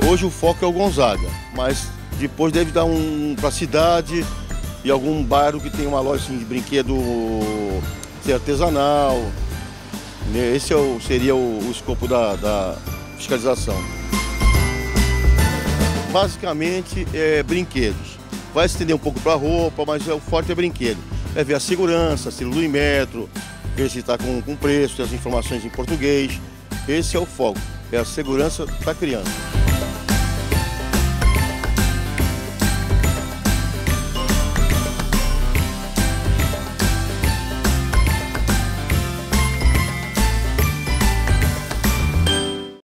Hoje o foco é o Gonzaga, mas depois deve dar para a cidade e algum bairro que tem uma loja assim, de brinquedo artesanal. Esse seria o escopo da fiscalização. Basicamente é brinquedos. Vai se estender um pouco para roupa, mas o forte é brinquedo. É ver a segurança, se do metro, ver se está com preço, ter as informações em português. Esse é o foco, é a segurança da criança.